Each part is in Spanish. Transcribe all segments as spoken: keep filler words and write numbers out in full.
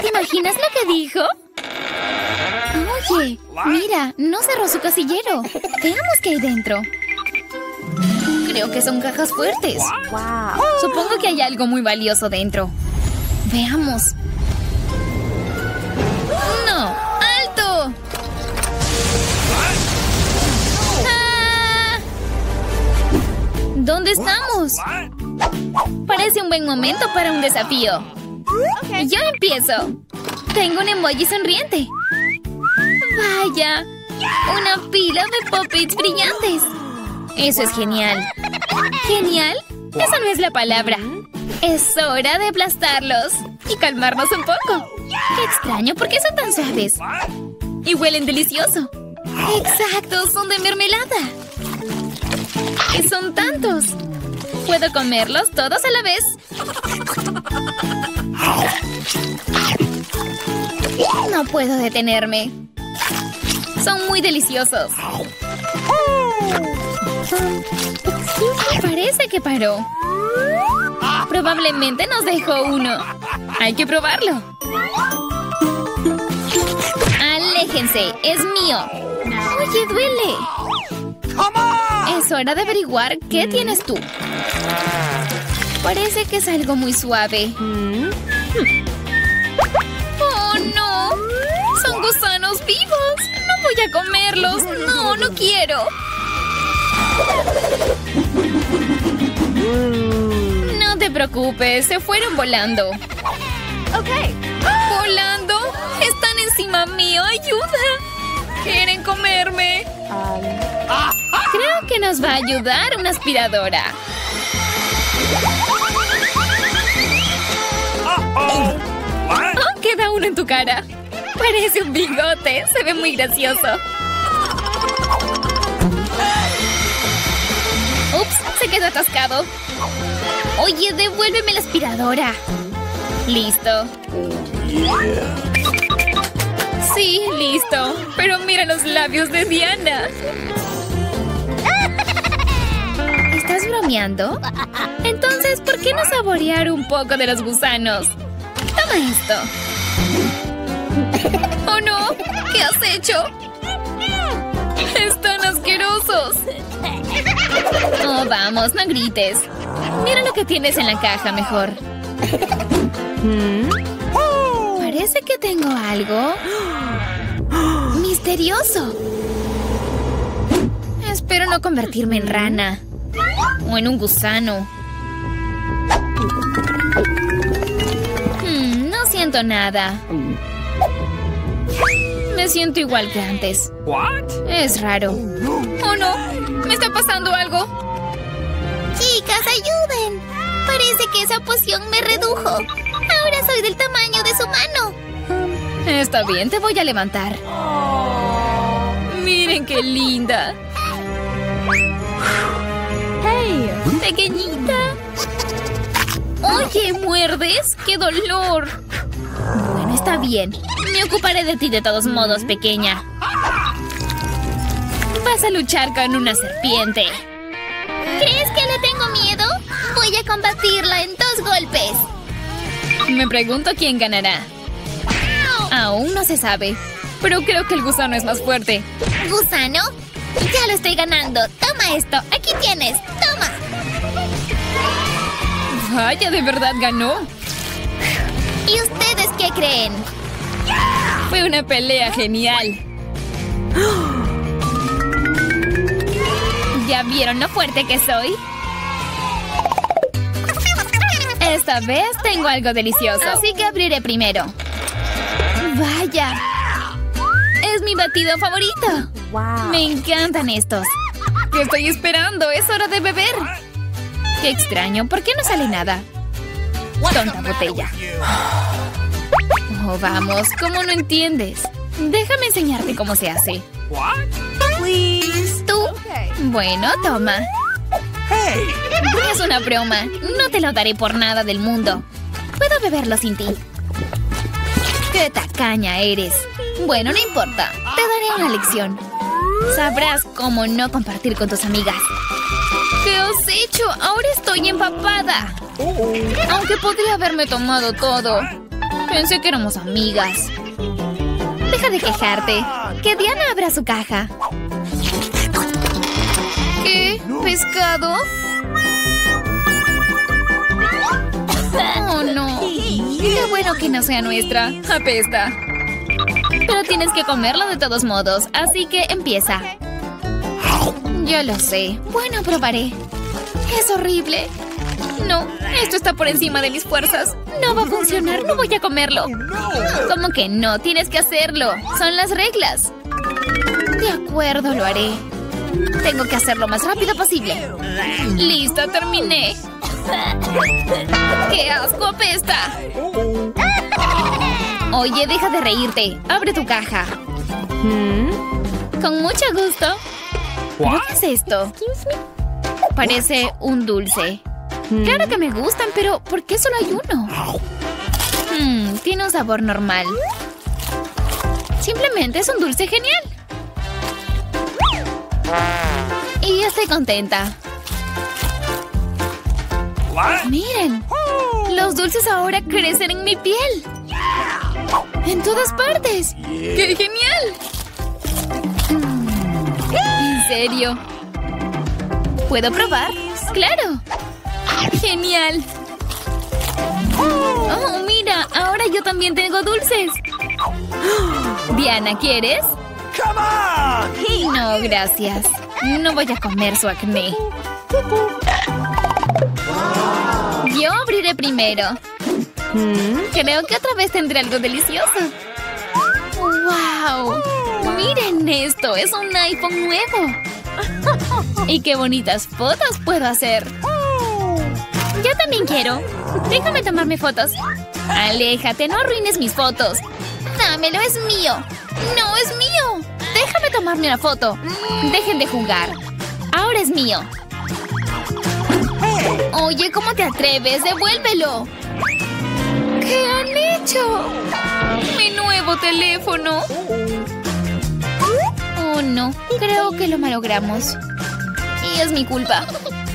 ¿Te imaginas lo que dijo? Oye, mira, no cerró su casillero. Veamos qué hay dentro. Creo que son cajas fuertes. Supongo que hay algo muy valioso dentro. Veamos. ¡No! ¡Alto! ¡Ah! ¿Dónde estamos? Parece un buen momento para un desafío. Yo empiezo. Tengo un emoji sonriente. ¡Vaya! Una pila de Pop-Its brillantes. Eso es genial. ¿Genial? Esa no es la palabra. Es hora de aplastarlos y calmarnos un poco. Qué extraño, ¿por qué son tan suaves? Y huelen delicioso. Exacto, son de mermelada. Y son tantos. ¿Puedo comerlos todos a la vez? No puedo detenerme. Son muy deliciosos. Parece que paró. Probablemente nos dejó uno. Hay que probarlo. Aléjense, es mío. Oye, duele. Es hora de averiguar qué tienes tú. Parece que es algo muy suave. ¡Oh, no! ¡Son gusanos vivos! ¡No voy a comerlos! ¡No, no quiero! No te preocupes, se fueron volando. ¿Volando? ¡Están encima mío! ¡Ayuda! ¡Quieren comerme! Creo que nos va a ayudar una aspiradora. Uh-oh. Oh, queda uno en tu cara. Parece un bigote. Se ve muy gracioso. Ups, se quedó atascado. Oye, devuélveme la aspiradora. Listo. Sí, listo. Pero mira los labios de Diana. ¿Estás bromeando? Entonces, ¿por qué no saborear un poco de los gusanos? Toma esto. ¡Oh, no! ¿Qué has hecho? ¡Están asquerosos! Oh, vamos, no grites. Mira lo que tienes en la caja, mejor. Parece que tengo algo misterioso. Espero no convertirme en rana o en un gusano. Hmm, no siento nada. Me siento igual que antes. Es raro. ¡Oh, no! ¡Me está pasando algo! ¡Chicas, ayuden! Parece que esa poción me redujo. Ahora soy del tamaño de su mano. Está bien, te voy a levantar. ¡Miren qué linda! ¡Hey! ¡Pequeñita! ¡Oye, muerdes! ¡Qué dolor! Bueno, está bien. Me ocuparé de ti de todos modos, pequeña. Vas a luchar con una serpiente. ¿Crees que le tengo miedo? Voy a combatirla en dos golpes. Me pregunto quién ganará. Aún no se sabe, pero creo que el gusano es más fuerte. ¿Gusano? Ya lo estoy ganando. Toma esto. Aquí tienes. Toma. Vaya, de verdad ganó. ¿Y ustedes qué creen? Fue una pelea genial. ¿Ya vieron lo fuerte que soy? Esta vez tengo algo delicioso, así que abriré primero. ¡Vaya! ¡Es mi batido favorito! Wow. Me encantan estos. ¿Qué estoy esperando? ¡Es hora de beber! ¡Qué extraño! ¿Por qué no sale nada? Tonta botella. Oh, vamos, ¿cómo no entiendes? Déjame enseñarte cómo se hace. Please. ¿Tú? Bueno, toma. Hey. Es una broma. No te lo daré por nada del mundo. Puedo beberlo sin ti. ¡Qué tacaña eres! Bueno, no importa. Te daré una lección. Sabrás cómo no compartir con tus amigas. ¿Qué has hecho? Ahora estoy empapada. Aunque podría haberme tomado todo. Pensé que éramos amigas. Deja de quejarte. Que Diana abra su caja. ¿Qué? ¿Pescado? Oh, no. Qué bueno que no sea nuestra. Apesta. Pero tienes que comerlo de todos modos, así que empieza. Yo lo sé. Bueno, probaré. Es horrible. No, esto está por encima de mis fuerzas. No va a funcionar, no voy a comerlo. ¿Cómo que no? Tienes que hacerlo. Son las reglas. De acuerdo, lo haré. Tengo que hacerlo lo más rápido posible. Listo, terminé. ¡Qué asco, apesta! Oye, deja de reírte. Abre tu caja. Con mucho gusto. ¿Pero qué es esto? Parece un dulce. Claro que me gustan, pero ¿por qué solo hay uno? Hmm, tiene un sabor normal. Simplemente es un dulce genial. Y estoy contenta. Miren, los dulces ahora crecen en mi piel. En todas partes. ¡Qué genial! ¿En serio? ¿Puedo probar? ¡Claro! ¡Genial! ¡Oh, mira! Ahora yo también tengo dulces. Diana, ¿quieres? No, gracias. No voy a comer su acné. Yo abriré primero. Creo que otra vez tendré algo delicioso. ¡Wow! ¡Miren esto! ¡Es un iPhone nuevo! ¡Y qué bonitas fotos puedo hacer! Yo también quiero. Déjame tomarme fotos. Aléjate, no arruines mis fotos. Dámelo, es mío. No, es mío. Déjame tomarme una foto. Dejen de jugar. Ahora es mío. Oye, ¿cómo te atreves? ¡Devuélvelo! ¿Qué han hecho? Mi nuevo teléfono. Oh, no. Creo que lo malogramos. Y es mi culpa.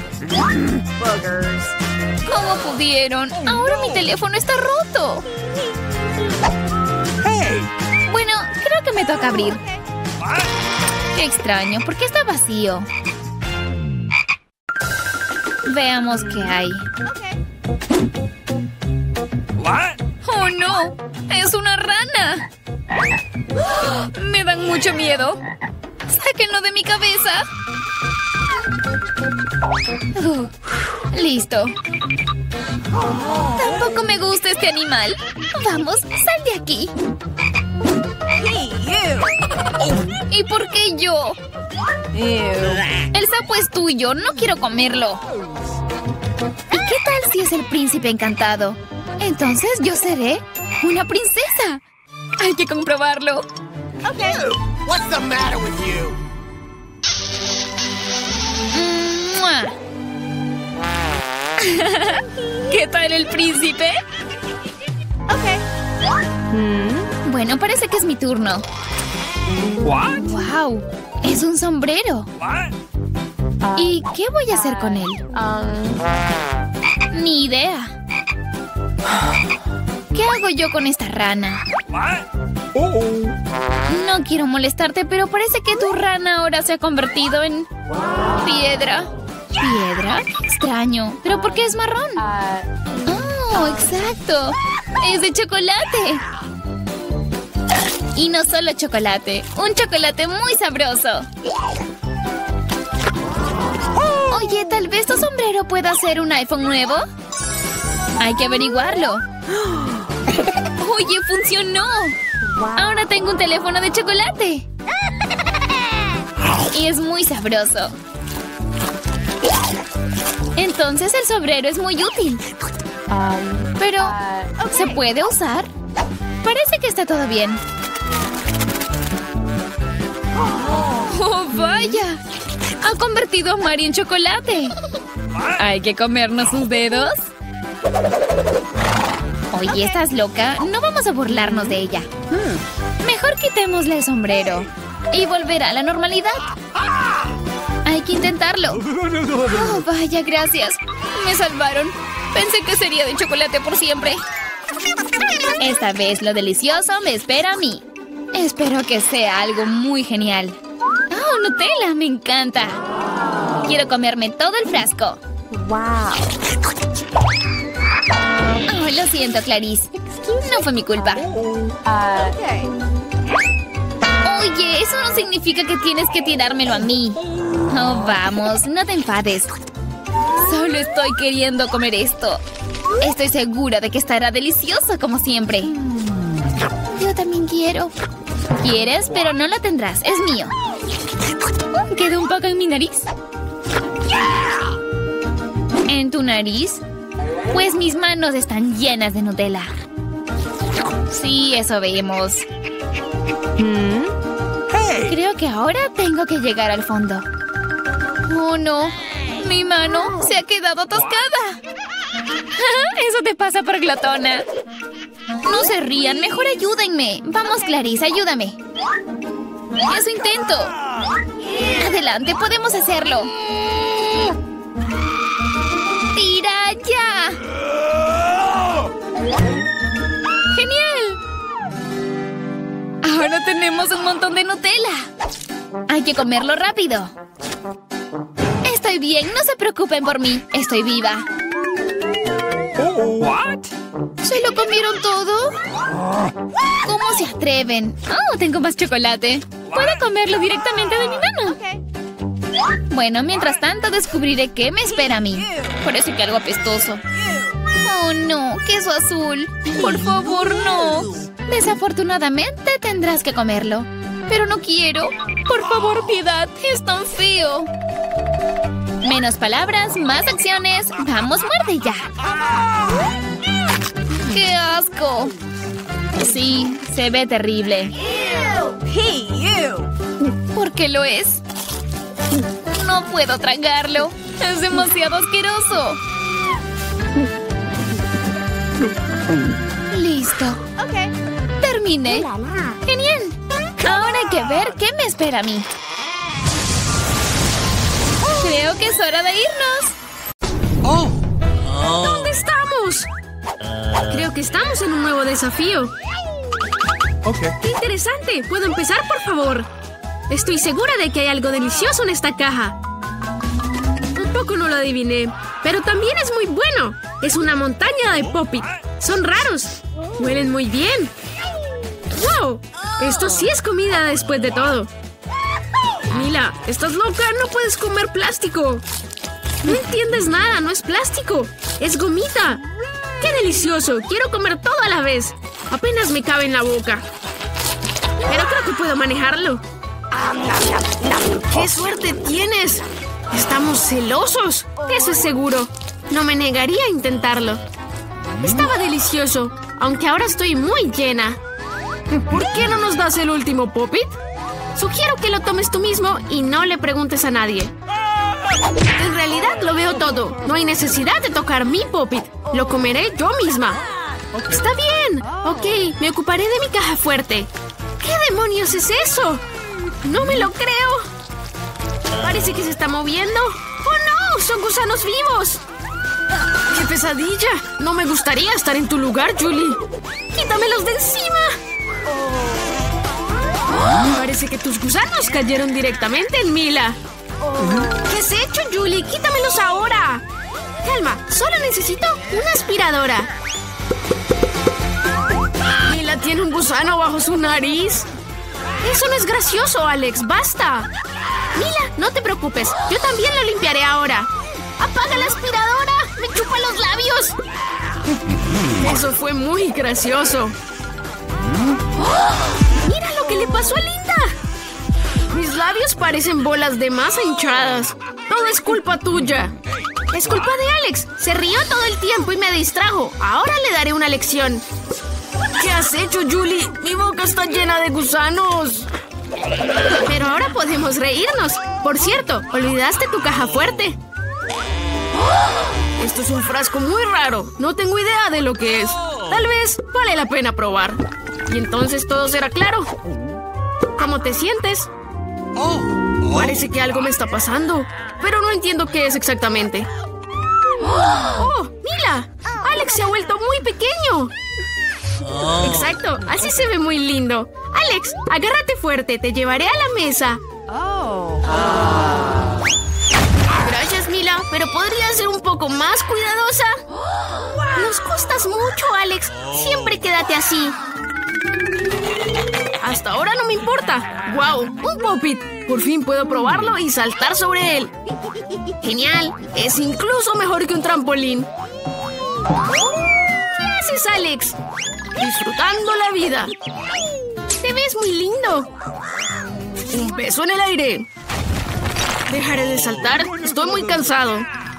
¿Cómo pudieron? Ahora mi teléfono está roto. Bueno, creo que me toca abrir. Qué extraño. ¿Por qué está vacío? Veamos qué hay. ¡Oh, no! ¡Es una rana! Me dan mucho miedo. ¡Sáquenlo de mi cabeza! Uh, listo. Tampoco me gusta este animal. Vamos, sal de aquí. ¿Y por qué yo? El sapo es tuyo. No quiero comerlo. ¿Y qué tal si es el príncipe encantado? Entonces yo seré una princesa. Hay que comprobarlo. Okay. What's the matter with you? ¡Mua! ¿Qué tal el príncipe? Hmm. Bueno, parece que es mi turno. What? ¡Wow! Es un sombrero. What? ¿Y qué voy a hacer con él? Um, Ni idea. ¿Qué hago yo con esta rana? What? Oh. No quiero molestarte, pero parece que tu rana ahora se ha convertido en piedra. ¿Piedra? Qué extraño. ¿Pero por qué es marrón? uh, ¡Oh, exacto! ¡Es de chocolate! Y no solo chocolate, un chocolate muy sabroso. Oye, ¿tal vez tu sombrero pueda ser un iPhone nuevo? Hay que averiguarlo. ¡Oye, funcionó! Ahora tengo un teléfono de chocolate. Y es muy sabroso. Entonces el sombrero es muy útil. um, Pero, uh, ¿se puede usar? Parece que está todo bien. ¡Oh, vaya! Ha convertido a Mari en chocolate. ¿Hay que comernos sus dedos? Oye, ¿estás loca? No vamos a burlarnos de ella. Mejor quitémosle el sombrero. Y volverá a la normalidad. Hay que intentarlo. Oh, vaya, gracias. Me salvaron. Pensé que sería de chocolate por siempre. Esta vez lo delicioso me espera a mí. Espero que sea algo muy genial. ¡Oh, Nutella! ¡Me encanta! Quiero comerme todo el frasco. Wow. Oh, lo siento, Clarice. No fue mi culpa. Uh, Oye, eso no significa que tienes que tirármelo a mí. Oh, vamos, no te enfades. Solo estoy queriendo comer esto. Estoy segura de que estará delicioso como siempre. Yo también quiero. ¿Quieres? Pero no lo tendrás. Es mío. Quedó un poco en mi nariz. ¿En tu nariz? Pues mis manos están llenas de Nutella. Sí, eso vemos. hmm? Creo que ahora tengo que llegar al fondo. Oh, no. Mi mano se ha quedado atascada. Eso te pasa por glotona. No se rían, mejor ayúdenme. Vamos, Clarice, ayúdame. Eso intento. Adelante, podemos hacerlo. ¡Tira ya! ¡Genial! Ahora tenemos un montón de Nutella. Hay que comerlo rápido. Estoy bien, no se preocupen por mí. Estoy viva. What? ¿Se lo comieron todo? ¿Cómo se atreven? Oh, tengo más chocolate. Puedo comerlo directamente de mi mano. Bueno, mientras tanto descubriré qué me espera a mí. Parece que algo apestoso. Oh, no, queso azul. Por favor, no. Desafortunadamente tendrás que comerlo. Pero no quiero. Por favor, piedad. Es tan feo. Menos palabras, más acciones. Vamos, muerde ya. ¡Qué asco! Sí, se ve terrible. Hey, you! ¿Por qué lo es? No puedo tragarlo. Es demasiado asqueroso. Listo. Terminé. Genial. Ahora hay que ver qué me espera a mí. Creo que es hora de irnos. Oh! ¿Dónde estamos? Creo que estamos en un nuevo desafío. Okay. ¡Qué interesante! ¿Puedo empezar, por favor? Estoy segura de que hay algo delicioso en esta caja. Un poco no lo adiviné, pero también es muy bueno. Es una montaña de Pop-It. Son raros. Huelen muy bien. ¡Wow! Esto sí es comida después de todo. Mila, ¿estás loca? No puedes comer plástico. No entiendes nada, no es plástico. Es gomita. ¡Qué delicioso! Quiero comer todo a la vez. Apenas me cabe en la boca. Pero creo que puedo manejarlo. ¡Qué suerte tienes! Estamos celosos. Eso es seguro. No me negaría a intentarlo. Estaba delicioso, aunque ahora estoy muy llena. ¿Por qué no nos das el último Pop-It? Sugiero que lo tomes tú mismo y no le preguntes a nadie. En realidad lo veo todo. No hay necesidad de tocar mi Pop-It. Lo comeré yo misma. Está bien. Ok, me ocuparé de mi caja fuerte. ¿Qué demonios es eso? No me lo creo. Parece que se está moviendo. ¡Oh, no! ¡Son gusanos vivos! ¡Qué pesadilla! No me gustaría estar en tu lugar, Julie. ¡Quítamelos de encima! Parece que tus gusanos cayeron directamente en Mila. ¿Qué has hecho, Julie? ¡Quítamelos ahora! Calma, solo necesito una aspiradora. Mila tiene un gusano bajo su nariz. Eso no es gracioso, Alex. ¡Basta! Mila, no te preocupes. Yo también lo limpiaré ahora. ¡Apaga la aspiradora! ¡Me chupa los labios! Eso fue muy gracioso. ¡Mira lo que le pasó a Linda! Mis labios parecen bolas de masa hinchadas. Todo es culpa tuya. Es culpa de Alex. Se rió todo el tiempo y me distrajo. Ahora le daré una lección. ¿Qué has hecho, Julie? Mi boca está llena de gusanos. Pero ahora podemos reírnos. Por cierto, olvidaste tu caja fuerte. Esto es un frasco muy raro. No tengo idea de lo que es. Tal vez vale la pena probar. Y entonces todo será claro. ¿Cómo te sientes? Parece que algo me está pasando, pero no entiendo qué es exactamente. ¡Oh, Mila! ¡Alex se ha vuelto muy pequeño! Exacto, así se ve muy lindo. Alex, agárrate fuerte, te llevaré a la mesa. Oh. Gracias, Mila, pero ¿podrías ser un poco más cuidadosa? Nos costas mucho, Alex. Siempre quédate así. Hasta ahora no me importa. ¡Wow! ¡Un Pop-It! Por fin puedo probarlo y saltar sobre él. ¡Genial! Es incluso mejor que un trampolín. ¿Qué haces, Alex? Disfrutando la vida. Te ves muy lindo. Un beso en el aire. Dejaré de saltar. Estoy muy cansado.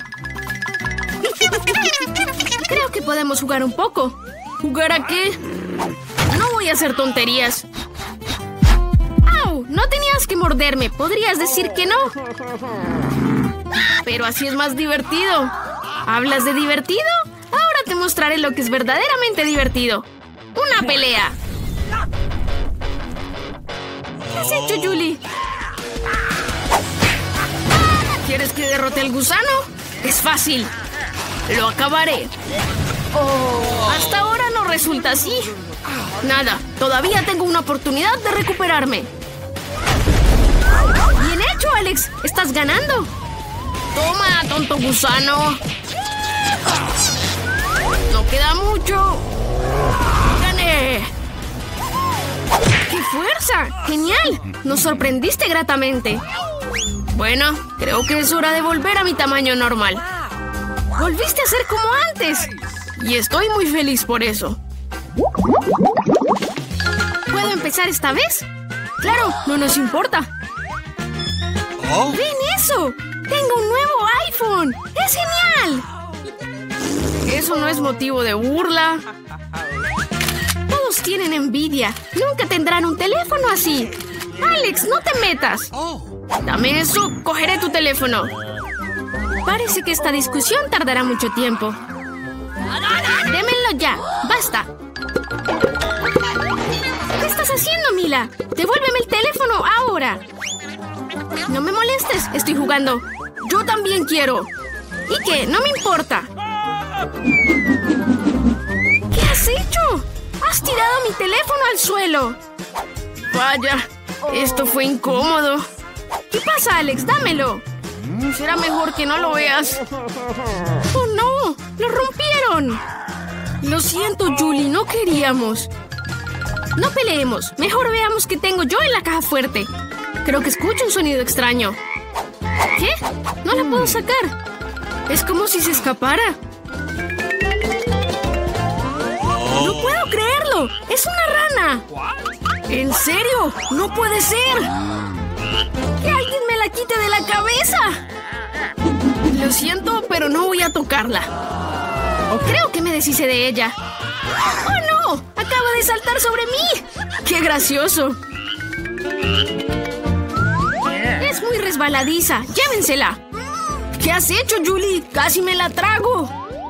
Creo que podemos jugar un poco. ¿Jugar a qué? No voy a hacer tonterías. ¡Au! No tenías que morderme. Podrías decir que no. Pero así es más divertido. ¿Hablas de divertido? Ahora te mostraré lo que es verdaderamente divertido. ¡Una pelea! ¿Qué has hecho, Julie? ¿Quieres que derrote al gusano? Es fácil. Lo acabaré. Oh, hasta ahora no resulta así. Nada, todavía tengo una oportunidad de recuperarme. Bien hecho, Alex. Estás ganando. Toma, tonto gusano. No queda mucho. ¡Gané! ¡Qué fuerza! ¡Genial! Nos sorprendiste gratamente. Bueno, creo que es hora de volver a mi tamaño normal. Volviste a ser como antes. Y estoy muy feliz por eso. ¿Puedo empezar esta vez? Claro, no nos importa. Oh. ¡Ven eso! ¡Tengo un nuevo iPhone! ¡Es genial! Eso no es motivo de burla. Todos tienen envidia. Nunca tendrán un teléfono así. Alex, no te metas. Dame eso, cogeré tu teléfono. Parece que esta discusión tardará mucho tiempo. Démenlo ya, basta. ¿Qué estás haciendo, Mila? Devuélveme el teléfono ahora. No me molestes, estoy jugando. Yo también quiero. ¿Y qué? No me importa. ¿Qué has hecho? Has tirado mi teléfono al suelo. Vaya, esto fue incómodo. ¿Qué pasa, Alex? Dámelo. Será mejor que no lo veas. ¡Oh, no! ¡Lo rompieron! Lo siento, Julie, no queríamos. No peleemos. Mejor veamos qué tengo yo en la caja fuerte. Creo que escucho un sonido extraño. ¿Qué? No la puedo sacar. Es como si se escapara. ¡No puedo creerlo! ¡Es una rana! ¿En serio? ¡No puede ser! ¡Que alguien me la quite de la cabeza! Lo siento, pero no voy a tocarla. Creo que me deshice de ella. ¡Oh, no! ¡Acaba de saltar sobre mí! ¡Qué gracioso! Es muy resbaladiza. ¡Llévensela! ¿Qué has hecho, Julie? ¡Casi me la trago!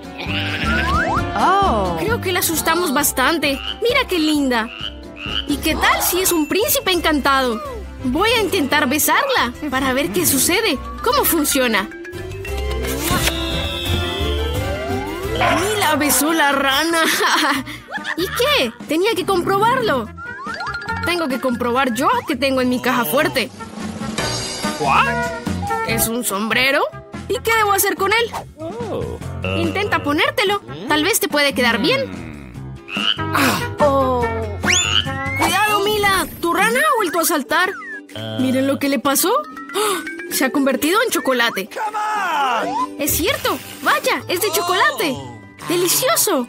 Oh. Creo que la asustamos bastante. ¡Mira qué linda! ¿Y qué tal si es un príncipe encantado? Voy a intentar besarla para ver qué sucede. ¿Cómo funciona? Mila besó la rana. ¿Y qué? Tenía que comprobarlo. Tengo que comprobar yo qué tengo en mi caja fuerte. ¿Es un sombrero? ¿Y qué debo hacer con él? Intenta ponértelo. Tal vez te puede quedar bien. Oh. ¡Cuidado, Mila! ¿Tu rana ha vuelto a saltar? Miren lo que le pasó. ¡Oh! Se ha convertido en chocolate. Es cierto. Vaya, es de chocolate. ¡Delicioso!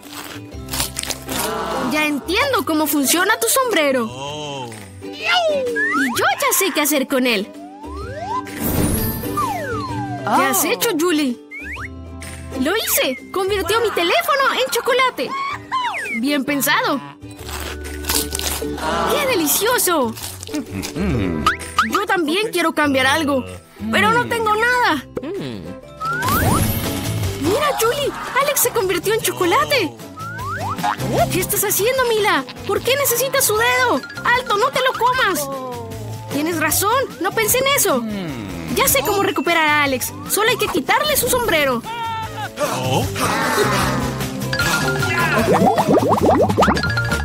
Ya entiendo cómo funciona tu sombrero. Y yo ya sé qué hacer con él. ¿Qué has hecho, Julie? ¡Lo hice! ¡Convirtió mi teléfono en chocolate! ¡Bien pensado! ¡Qué delicioso! Yo también quiero cambiar algo, pero no tengo nada. ¡Mira, Julie! ¡Alex se convirtió en chocolate! ¿Qué estás haciendo, Mila? ¿Por qué necesitas su dedo? ¡Alto, no te lo comas! Tienes razón, no pensé en eso. Ya sé cómo recuperar a Alex. Solo hay que quitarle su sombrero.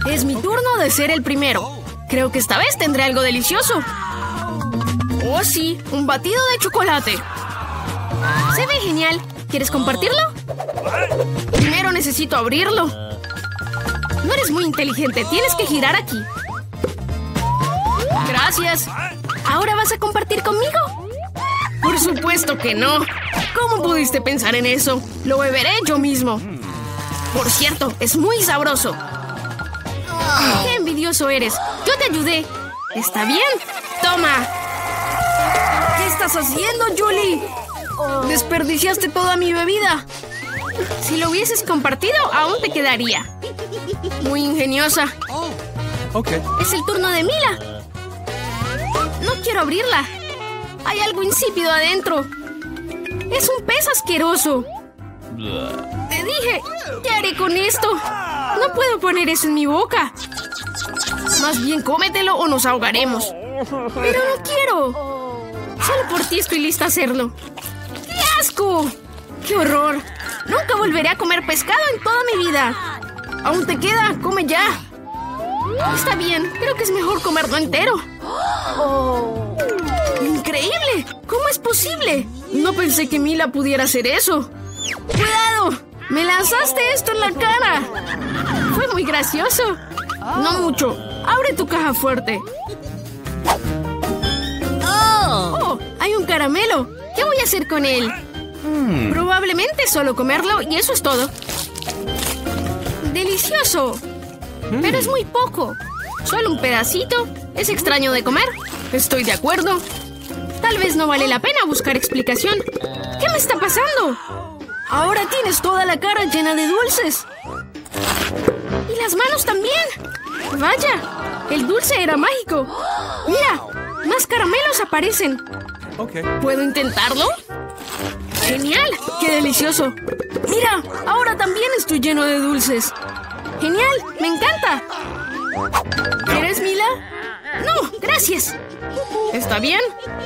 Es mi turno de ser el primero. Creo que esta vez tendré algo delicioso. Oh, sí, un batido de chocolate. Se ve genial. ¿Quieres compartirlo? Primero necesito abrirlo. No eres muy inteligente. Tienes que girar aquí. Gracias. ¿Ahora vas a compartir conmigo? Por supuesto que no. ¿Cómo pudiste pensar en eso? Lo beberé yo mismo. Por cierto, es muy sabroso. ¡Qué envidioso eres! Yo te ayudé. ¿Está bien? ¡Toma! ¿Qué estás haciendo, Julie? Desperdiciaste toda mi bebida. Si lo hubieses compartido, aún te quedaría. Muy ingeniosa. Okay. Es el turno de Mila. No quiero abrirla. Hay algo insípido adentro. Es un pez asqueroso. Te dije, ¿qué haré con esto? No puedo poner eso en mi boca. Más bien cómetelo o nos ahogaremos. Pero no quiero. Solo por ti estoy lista a hacerlo. ¡Qué asco! ¡Qué horror! Nunca volveré a comer pescado en toda mi vida. Aún te queda, come ya. Está bien, creo que es mejor comerlo entero. ¡Increíble! ¿Cómo es posible? No pensé que Mila pudiera hacer eso. ¡Cuidado! ¡Me lanzaste esto en la cara! Fue muy gracioso. No mucho. Abre tu caja fuerte. ¡Oh! Hay un caramelo. ¿Qué voy a hacer con él? Hmm. Probablemente solo comerlo y eso es todo. ¡Delicioso! Hmm. Pero es muy poco. Solo un pedacito. Es extraño de comer. Estoy de acuerdo. Tal vez no vale la pena buscar explicación. ¿Qué me está pasando? Ahora tienes toda la cara llena de dulces. Y las manos también. Vaya, el dulce era mágico. Mira, más caramelos aparecen. Okay. ¿Puedo intentarlo? ¡Genial! ¡Qué delicioso! Mira, ahora también estoy lleno de dulces. ¡Genial! ¡Me encanta! ¿Quieres, Mila? No, gracias. ¿Está bien?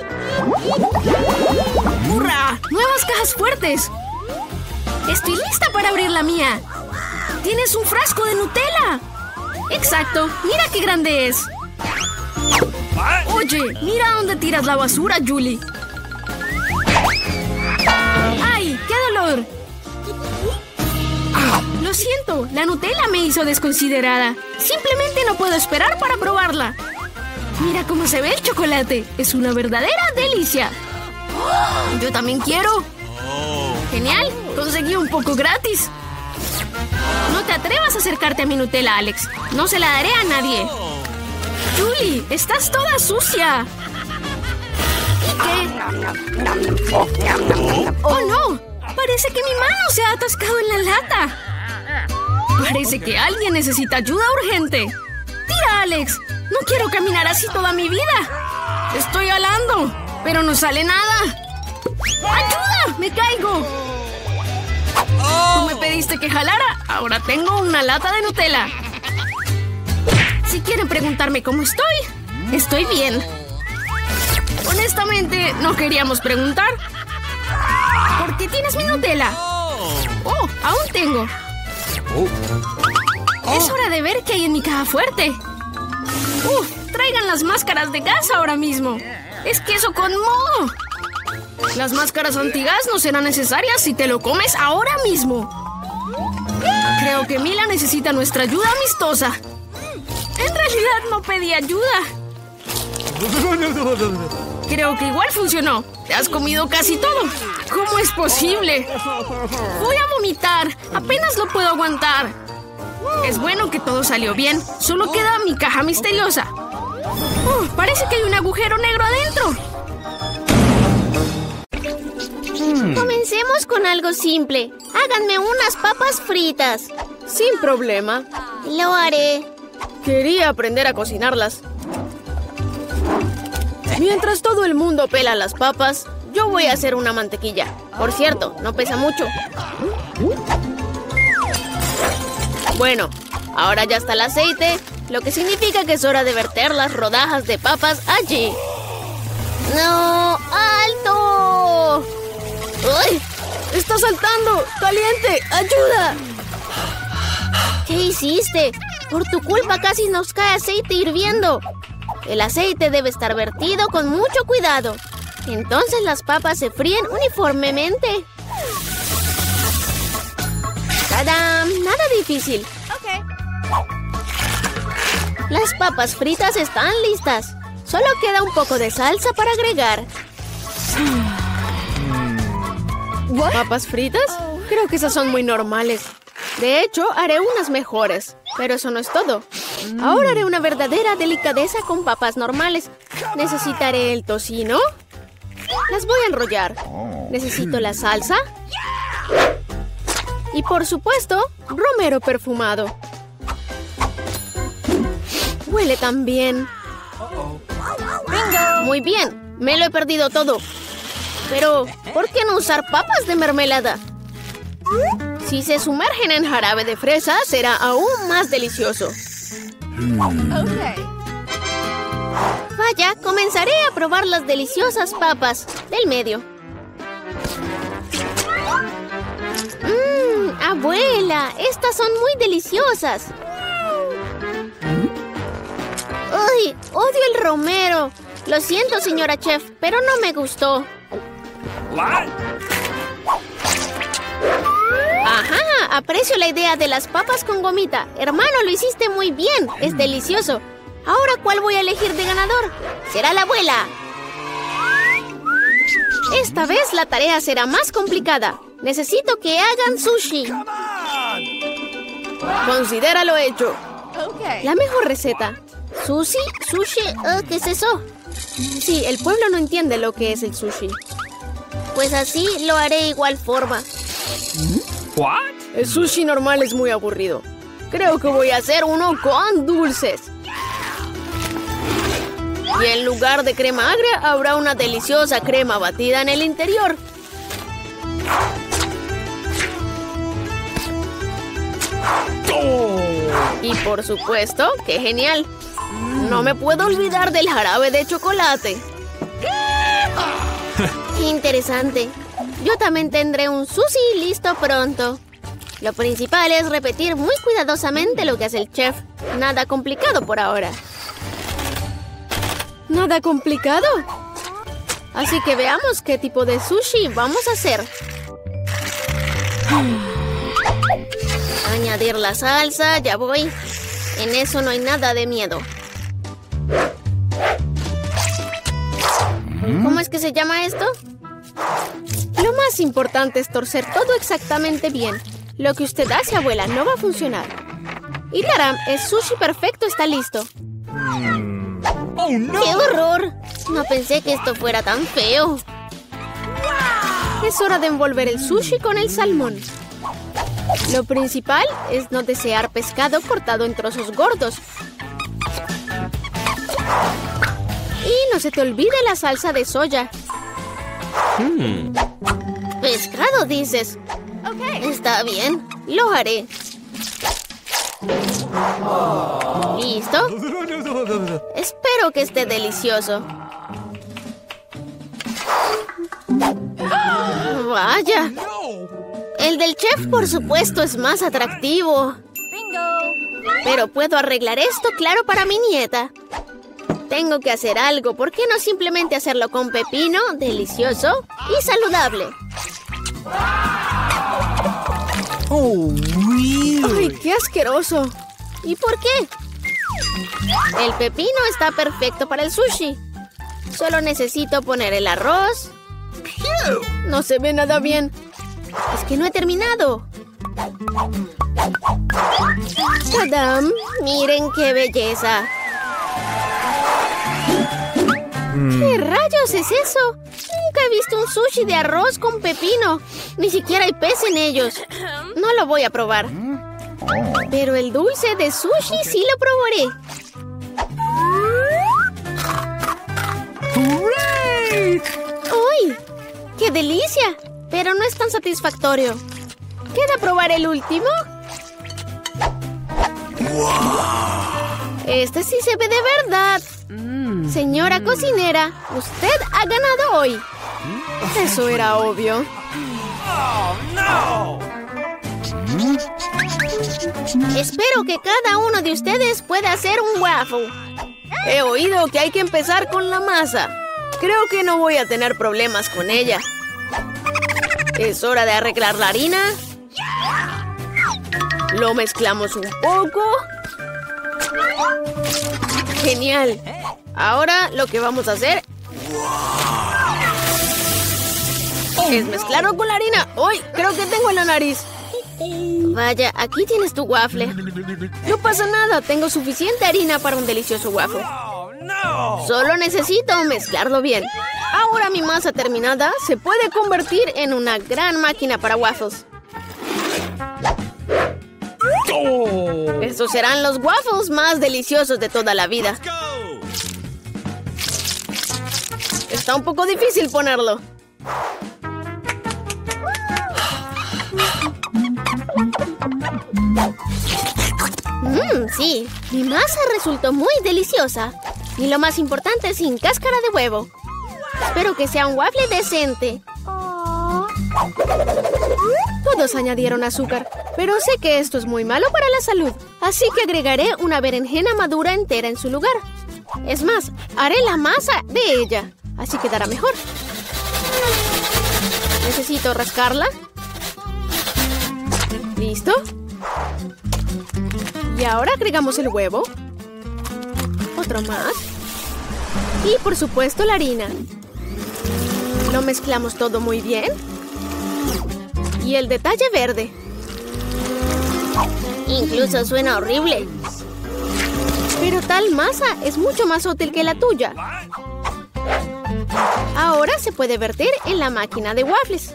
¡Hurra! ¡Nuevas cajas fuertes! ¡Estoy lista para abrir la mía! ¡Tienes un frasco de Nutella! ¡Exacto! ¡Mira qué grande es! Oye, mira dónde tiras la basura, Julie. ¡Ay! ¡Qué dolor! Lo siento, la Nutella me hizo desconsiderada. Simplemente no puedo esperar para probarla. Mira cómo se ve el chocolate. Es una verdadera delicia. Yo también quiero. Genial, conseguí un poco gratis. No te atrevas a acercarte a mi Nutella, Alex. No se la daré a nadie. Julie, estás toda sucia. ¿Y qué? ¡Oh, no! Parece que mi mano se ha atascado en la lata. Parece que alguien necesita ayuda urgente. ¡Tira, Alex! No quiero caminar así toda mi vida. Estoy jalando, pero no sale nada. ¡Ayuda! ¡Me caigo! Tú me pediste que jalara. Ahora tengo una lata de Nutella. Si quieren preguntarme cómo estoy, estoy bien. Honestamente, no queríamos preguntar. ¿Por qué tienes mi Nutella? Oh, aún tengo. Es hora de ver qué hay en mi caja fuerte. Uf, traigan las máscaras de gas ahora mismo. Es queso con moho. Las máscaras antigas no serán necesarias si te lo comes ahora mismo. Creo que Mila necesita nuestra ayuda amistosa. En realidad no pedí ayuda. Creo que igual funcionó. Te has comido casi todo. ¿Cómo es posible? Voy a vomitar. Apenas lo puedo aguantar. Es bueno que todo salió bien. Solo queda mi caja misteriosa. Uh, parece que hay un agujero negro adentro. Hmm. Comencemos con algo simple. Háganme unas papas fritas. Sin problema. Lo haré. Quería aprender a cocinarlas. Mientras todo el mundo pela las papas, yo voy a hacer una mantequilla. Por cierto, no pesa mucho. Bueno, ahora ya está el aceite, lo que significa que es hora de verter las rodajas de papas allí. ¡No! ¡Alto! ¡Ay! ¡Está saltando! ¡Caliente! ¡Ayuda! ¿Qué hiciste? Por tu culpa casi nos cae aceite hirviendo. El aceite debe estar vertido con mucho cuidado. Entonces las papas se fríen uniformemente. ¡Tadam! Nada difícil. Las papas fritas están listas. Solo queda un poco de salsa para agregar. ¿Papas fritas? Creo que esas son muy normales. De hecho, haré unas mejores. Pero eso no es todo. Ahora haré una verdadera delicadeza con papas normales. Necesitaré el tocino. Las voy a enrollar. Necesito la salsa. Y por supuesto, romero perfumado. Huele tan bien. Muy bien, me lo he perdido todo. Pero, ¿por qué no usar papas de mermelada? Si se sumergen en jarabe de fresa, será aún más delicioso. Vaya, comenzaré a probar las deliciosas papas del medio. Mmm, abuela, estas son muy deliciosas. ¡Uy! Odio el romero. Lo siento, señora chef, pero no me gustó. Ajá, aprecio la idea de las papas con gomita. Hermano, lo hiciste muy bien. Es delicioso. Ahora, ¿cuál voy a elegir de ganador? Será la abuela. Esta vez la tarea será más complicada. Necesito que hagan sushi. Considéralo hecho. La mejor receta. ¿Sushi? ¿Sushi? Uh, ¿Qué es eso? Sí, el pueblo no entiende lo que es el sushi. Pues así lo haré igual forma. El sushi normal es muy aburrido. Creo que voy a hacer uno con dulces. Y en lugar de crema agria, habrá una deliciosa crema batida en el interior. Y por supuesto, ¡qué genial! No me puedo olvidar del jarabe de chocolate. ¡Qué interesante! Yo también tendré un sushi listo pronto. Lo principal es repetir muy cuidadosamente lo que hace el chef. Nada complicado por ahora. ¿Nada complicado? Así que veamos qué tipo de sushi vamos a hacer. Añadir la salsa, ya voy. En eso no hay nada de miedo. ¿Cómo es que se llama esto? Lo más importante es torcer todo exactamente bien. Lo que usted hace, abuela, no va a funcionar. Y taram, el sushi perfecto está listo. ¡Qué horror! No pensé que esto fuera tan feo. Es hora de envolver el sushi con el salmón. Lo principal es no desear pescado cortado en trozos gordos. Y no se te olvide la salsa de soya. Hmm. Pescado, dices. Está bien, lo haré. ¿Listo? Espero que esté delicioso. Vaya. El del chef, por supuesto, es más atractivo. Pero puedo arreglar esto, claro, para mi nieta. Tengo que hacer algo. ¿Por qué no simplemente hacerlo con pepino, delicioso y saludable? Oh, really? ¡Ay, qué asqueroso! ¿Y por qué? El pepino está perfecto para el sushi. Solo necesito poner el arroz. No se ve nada bien. Es que no he terminado. ¡Tadam! Miren qué belleza. ¿Qué rayos es eso? Nunca he visto un sushi de arroz con pepino. Ni siquiera hay pez en ellos. No lo voy a probar. Pero el dulce de sushi sí lo probaré. ¡Uy! ¡Qué delicia! Pero no es tan satisfactorio. ¿Queda probar el último? Este sí se ve de verdad. Señora cocinera, usted ha ganado hoy. Eso era obvio. Oh, no! Espero que cada uno de ustedes pueda hacer un waffle. He oído que hay que empezar con la masa. Creo que no voy a tener problemas con ella. Es hora de arreglar la harina. Lo mezclamos un poco. ¡Genial! Ahora lo que vamos a hacer es mezclarlo con la harina. ¡Uy! Creo que tengo en la nariz. Vaya, aquí tienes tu waffle. No pasa nada, tengo suficiente harina para un delicioso waffle. Solo necesito mezclarlo bien. Ahora mi masa terminada se puede convertir en una gran máquina para waffles. Estos serán los waffles más deliciosos de toda la vida. Está un poco difícil ponerlo. Mmm, sí. Mi masa resultó muy deliciosa. Y lo más importante, sin cáscara de huevo. Espero que sea un waffle decente. Todos añadieron azúcar, pero sé que esto es muy malo para la salud. Así que agregaré una berenjena madura entera en su lugar. Es más, haré la masa de ella. Así quedará mejor. Necesito rascarla. ¿Listo? Y ahora agregamos el huevo. Otro más. Y por supuesto la harina. Lo mezclamos todo muy bien. Y el detalle verde. Incluso suena horrible. Pero tal masa es mucho más útil que la tuya. Ahora se puede verter en la máquina de waffles.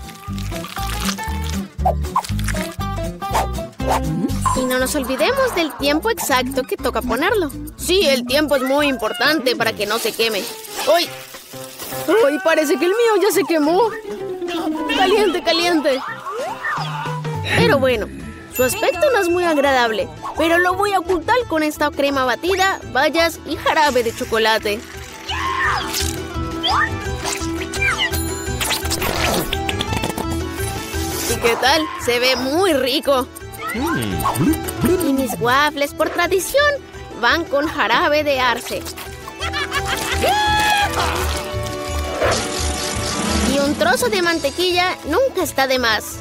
Y no nos olvidemos del tiempo exacto que toca ponerlo. Sí, el tiempo es muy importante para que no se queme. ¡Uy! ¡Uy! Parece que el mío ya se quemó. ¡Caliente, caliente! Pero bueno, su aspecto no es muy agradable. Pero lo voy a ocultar con esta crema batida, bayas y jarabe de chocolate. ¿Y qué tal? Se ve muy rico. Y mis waffles, por tradición, van con jarabe de arce. Y un trozo de mantequilla nunca está de más.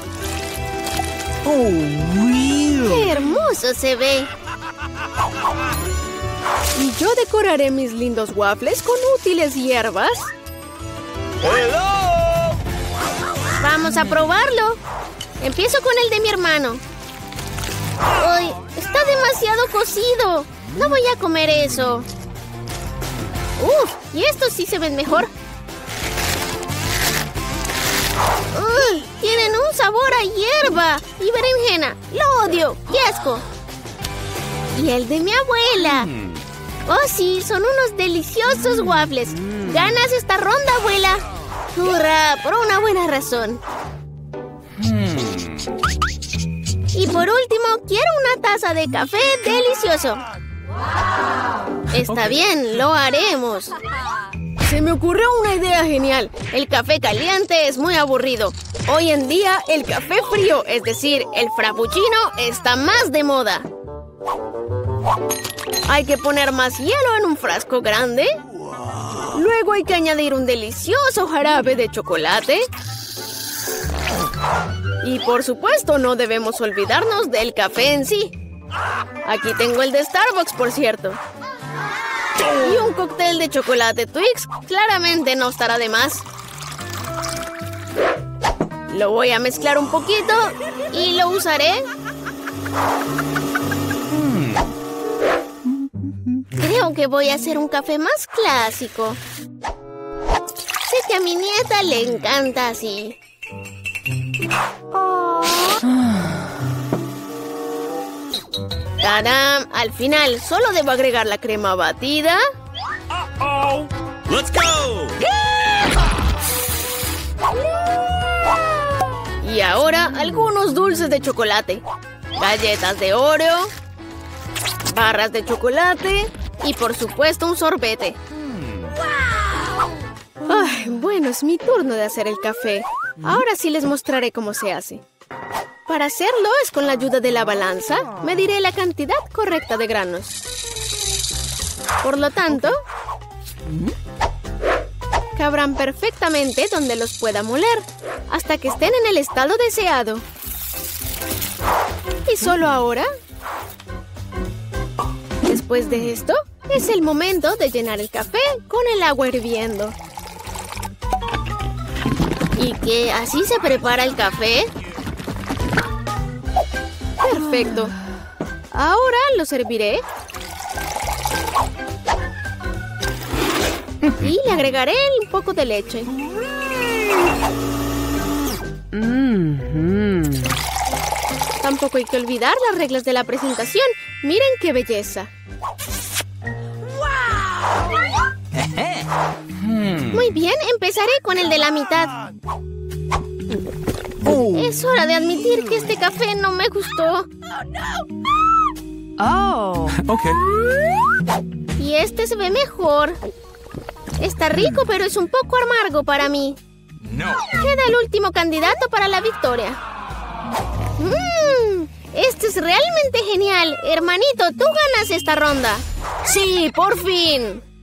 Oh, real. ¡Qué hermoso se ve! Y yo decoraré mis lindos waffles con útiles hierbas. Hello. ¡Vamos a probarlo! Empiezo con el de mi hermano. ¡Uy! ¡Está demasiado cocido! No voy a comer eso. ¡Uf! Y estos sí se ven mejor. ¡Uy! Tienen un sabor a hierba y berenjena. ¡Lo odio! ¡Qué asco! Y el de mi abuela. ¡Oh, sí! Son unos deliciosos waffles. ¡Ganas esta ronda, abuela! ¡Hurra! Por una buena razón. Y por último, quiero una taza de café delicioso. Está bien, lo haremos. Se me ocurrió una idea genial. El café caliente es muy aburrido. Hoy en día, el café frío, es decir, el frappuccino, está más de moda. Hay que poner más hielo en un frasco grande. Luego hay que añadir un delicioso jarabe de chocolate. Y por supuesto, no debemos olvidarnos del café en sí. Aquí tengo el de Starbucks, por cierto. Y un cóctel de chocolate Twix claramente no estará de más. Lo voy a mezclar un poquito y lo usaré. Creo que voy a hacer un café más clásico. Sé que a mi nieta le encanta así. ¡Tarán! Al final, solo debo agregar la crema batida. Uh-oh. Let's go. Y ahora, algunos dulces de chocolate. Galletas de Oreo. Barras de chocolate. Y por supuesto, un sorbete. Ay, bueno, es mi turno de hacer el café. Ahora sí les mostraré cómo se hace. Para hacerlo es con la ayuda de la balanza. Mediré la cantidad correcta de granos. Por lo tanto, cabrán perfectamente donde los pueda moler, hasta que estén en el estado deseado. Y solo ahora, después de esto, es el momento de llenar el café con el agua hirviendo. ¿Y qué? ¿Así se prepara el café? Perfecto. Ahora lo serviré. Y le agregaré un poco de leche. Mm-hmm. Tampoco hay que olvidar las reglas de la presentación. Miren qué belleza. Muy bien, empezaré con el de la mitad. Es hora de admitir que este café no me gustó. Oh. Okay. Y este se ve mejor. Está rico, pero es un poco amargo para mí. No. Queda el último candidato para la victoria. Mmm, este es realmente genial. Hermanito, tú ganas esta ronda. ¡Sí, por fin!